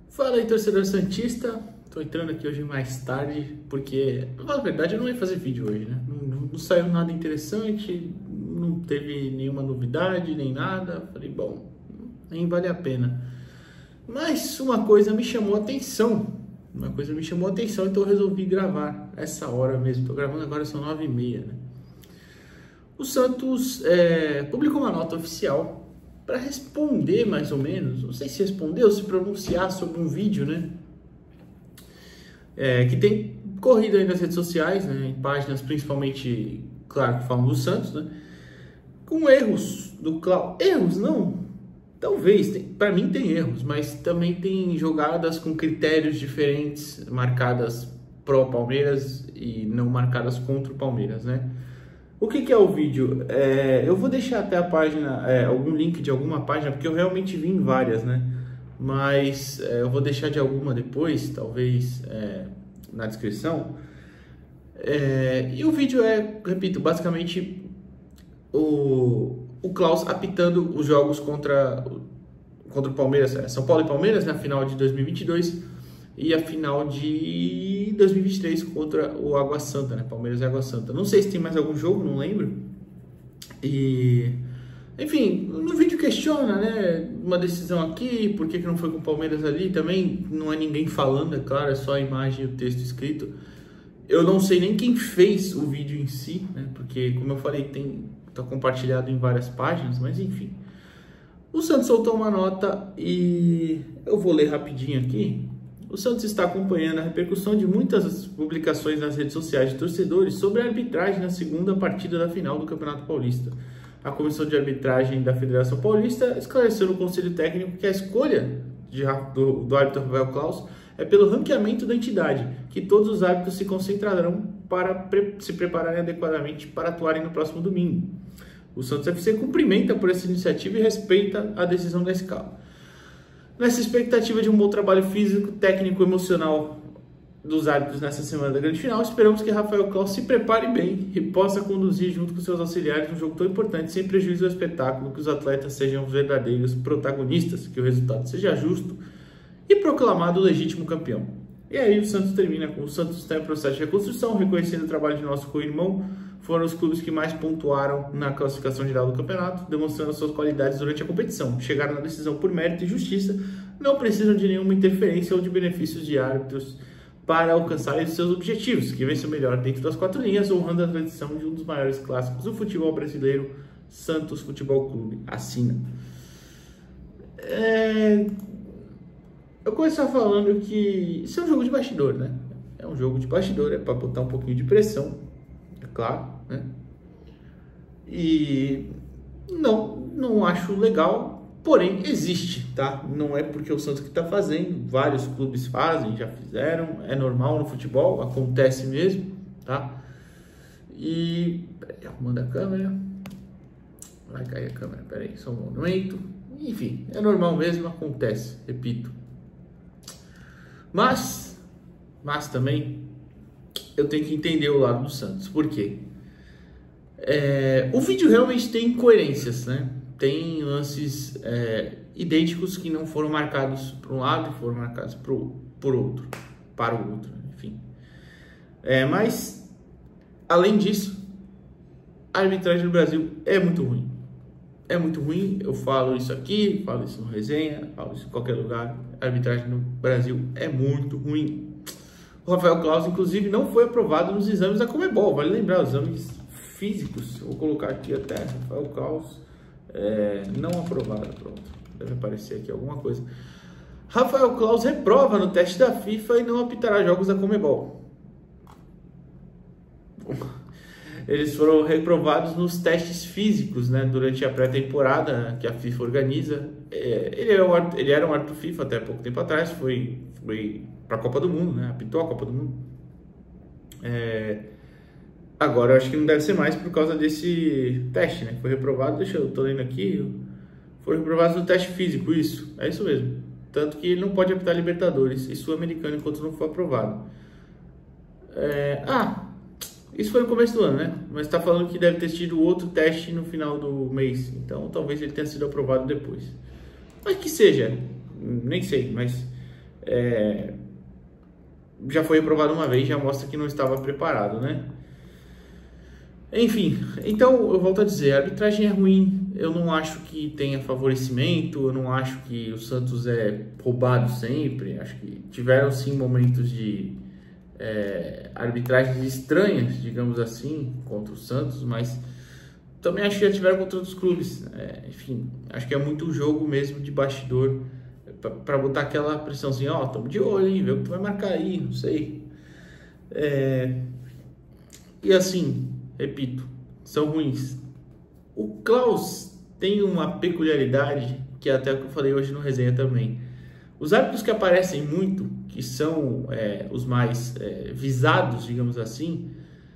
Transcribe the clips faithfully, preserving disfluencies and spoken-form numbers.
Fala aí, torcedor santista. Tô entrando aqui hoje mais tarde porque, na verdade, eu não ia fazer vídeo hoje, né? Não, não, não saiu nada interessante, não teve nenhuma novidade, nem nada. Falei, bom, nem vale a pena. Mas uma coisa me chamou a atenção. Uma coisa me chamou a atenção, então eu resolvi gravar essa hora mesmo. Tô gravando agora, são nove e meia, né? O Santos é, publicou uma nota oficial para responder, mais ou menos, não sei se responder ou se pronunciar sobre um vídeo, né? É, que tem corrido aí nas redes sociais, né? Em páginas principalmente, claro, que falam do Santos, né? Com erros do Cláudio. Erros não, talvez, para mim tem erros, mas também tem jogadas com critérios diferentes, marcadas pró Palmeiras e não marcadas contra o Palmeiras, né? O que, que é o vídeo? É, eu vou deixar até a página, é, algum link de alguma página, porque eu realmente vi em várias, né? Mas é, eu vou deixar de alguma depois, talvez é, na descrição. É, e o vídeo é, repito, basicamente o, o Klaus apitando os jogos contra, contra o Palmeiras, São Paulo e Palmeiras, na final de dois mil e vinte e dois e a final de dois mil e vinte e três contra o Água Santa, né? Palmeiras e Água Santa. Não sei se tem mais algum jogo, não lembro. E, enfim, no vídeo questiona, né? Uma decisão aqui, por que, que não foi com o Palmeiras ali? Também não é ninguém falando, é claro, é só a imagem e o texto escrito. Eu não sei nem quem fez o vídeo em si, né? Porque, como eu falei, tem tá compartilhado em várias páginas, mas enfim. O Santos soltou uma nota e eu vou ler rapidinho aqui. O Santos está acompanhando a repercussão de muitas publicações nas redes sociais de torcedores sobre a arbitragem na segunda partida da final do Campeonato Paulista. A Comissão de Arbitragem da Federação Paulista esclareceu no Conselho Técnico que a escolha de, do, do árbitro Rafael Klaus é pelo ranqueamento da entidade, que todos os árbitros se concentrarão para pre, se prepararem adequadamente para atuarem no próximo domingo. O Santos F C cumprimenta por essa iniciativa e respeita a decisão da escala. Nessa expectativa de um bom trabalho físico, técnico e emocional dos árbitros nessa semana da grande final, esperamos que Rafael Klaus se prepare bem e possa conduzir junto com seus auxiliares um jogo tão importante, sem prejuízo ao espetáculo, que os atletas sejam verdadeiros protagonistas, que o resultado seja justo e proclamado o legítimo campeão. E aí o Santos termina com: o Santos está em processo de reconstrução, reconhecendo o trabalho de nosso co-irmão. Foram os clubes que mais pontuaram na classificação geral do campeonato, demonstrando suas qualidades durante a competição. Chegaram na decisão por mérito e justiça, não precisam de nenhuma interferência ou de benefícios de árbitros para alcançarem seus objetivos, que vencem o melhor dentro das quatro linhas, honrando a tradição de um dos maiores clássicos do futebol brasileiro, Santos Futebol Clube. Assina. É... Eu começar falando que isso é um jogo de bastidor, né? É um jogo de bastidor, é para botar um pouquinho de pressão, é claro, né? E não, não acho legal, porém existe, tá? Não é porque o Santos que está fazendo, vários clubes fazem, já fizeram, é normal no futebol, acontece mesmo, tá? E, peraí, arrumando a câmera, vai cair a câmera, peraí, só um momento. Enfim, é normal mesmo, acontece, repito. Mas, mas também eu tenho que entender o lado do Santos. Por quê? É, o vídeo realmente tem incoerências, né? Tem lances é, idênticos que não foram marcados para um lado e foram marcados pro, por outro, para o outro, enfim. É, mas, além disso, a arbitragem no Brasil é muito ruim. É muito ruim, eu falo isso aqui, falo isso no resenha, falo isso em qualquer lugar. A arbitragem no Brasil é muito ruim. O Rafael Klaus, inclusive, não foi aprovado nos exames da Conmebol. Vale lembrar, os exames físicos. Eu vou colocar aqui até Rafael Klaus, é, não aprovado. Pronto, deve aparecer aqui alguma coisa. Rafael Klaus reprova no teste da FIFA e não apitará jogos da Conmebol. Eles foram reprovados nos testes físicos, né, durante a pré-temporada que a FIFA organiza. É, ele, era um, ele era um árbitro FIFA até pouco tempo atrás, foi, foi para a Copa do Mundo, né, apitou a Copa do Mundo. É, agora eu acho que não deve ser mais por causa desse teste, né, foi reprovado, deixa eu, tô lendo aqui, foi reprovado no teste físico, isso, é isso mesmo. Tanto que ele não pode apitar Libertadores e Sul-Americano enquanto não for aprovado. É, ah... Isso foi no começo do ano, né? Mas está falando que deve ter tido outro teste no final do mês. Então, talvez ele tenha sido aprovado depois. Mas que seja, nem sei, mas é, já foi aprovado uma vez, já mostra que não estava preparado, né? Enfim, então eu volto a dizer, a arbitragem é ruim, eu não acho que tenha favorecimento, eu não acho que o Santos é roubado sempre, acho que tiveram sim momentos de é, arbitragens estranhas, digamos assim, contra o Santos, mas também acho que já tiveram contra outros clubes, é, enfim, acho que é muito jogo mesmo de bastidor, para botar aquela pressãozinha, ó, tamo de olho, hein, vê o que tu vai marcar aí, não sei. É, e assim, repito, são ruins. O Klaus tem uma peculiaridade, que é até o que eu falei hoje no resenha também. Os árbitros que aparecem muito, que são é, os mais é, visados, digamos assim,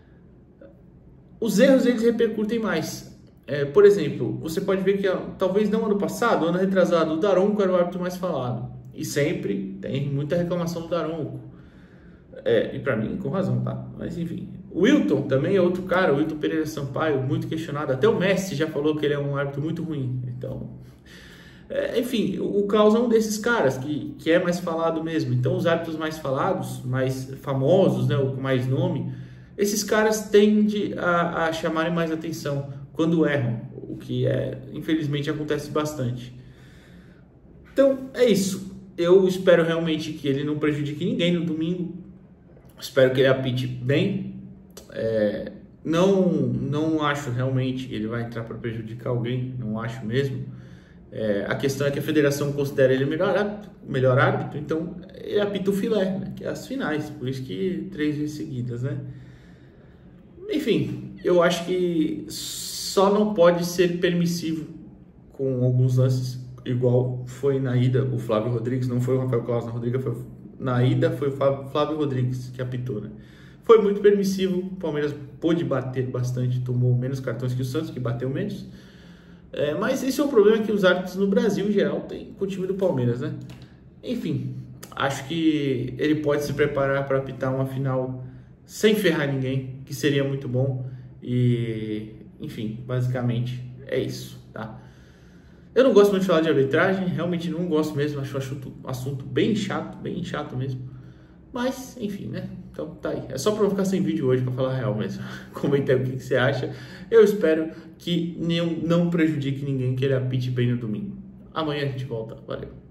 os erros eles repercutem mais. É, por exemplo, você pode ver que talvez não ano passado, ano retrasado, o Daronco era o árbitro mais falado. E sempre tem muita reclamação do Daronco. É, e pra mim, com razão, tá? Mas enfim. O Wilton também é outro cara, o Wilton Pereira Sampaio, muito questionado. Até o Messi já falou que ele é um árbitro muito ruim. Então, é, enfim, o Klaus é um desses caras que, que é mais falado mesmo. Então, os árbitros mais falados, mais famosos, né, com mais nome, esses caras tendem a, a chamarem mais atenção quando erram, o que é, infelizmente acontece bastante. Então, é isso. Eu espero realmente que ele não prejudique ninguém no domingo. Espero que ele apite bem. É, não, não acho realmente que ele vai entrar para prejudicar alguém, não acho mesmo. É, a questão é que a federação considera ele o melhor árbitro, melhor árbitro, então ele apita o filé, né, que é as finais, por isso que três vezes seguidas, né? Enfim, eu acho que só não pode ser permissivo com alguns lances, igual foi na ida o Flávio Rodrigues, não foi o Rafael Klaus na Rodriga, foi na ida foi o Flávio Rodrigues que apitou, né? Foi muito permissivo, o Palmeiras pôde bater bastante, tomou menos cartões que o Santos, que bateu menos. É, mas esse é um problema que os árbitros no Brasil em geral têm com o time do Palmeiras, né? Enfim, acho que ele pode se preparar para apitar uma final sem ferrar ninguém, que seria muito bom. E, enfim, basicamente é isso, tá? Eu não gosto muito de falar de arbitragem, realmente não gosto mesmo, acho um assunto bem chato, bem chato mesmo. Mas, enfim, né? Então tá aí. É só pra não ficar sem vídeo hoje, pra falar a real mesmo. Comenta aí o que, que você acha. Eu espero que não, não prejudique ninguém, que ele apite bem no domingo. Amanhã a gente volta. Valeu.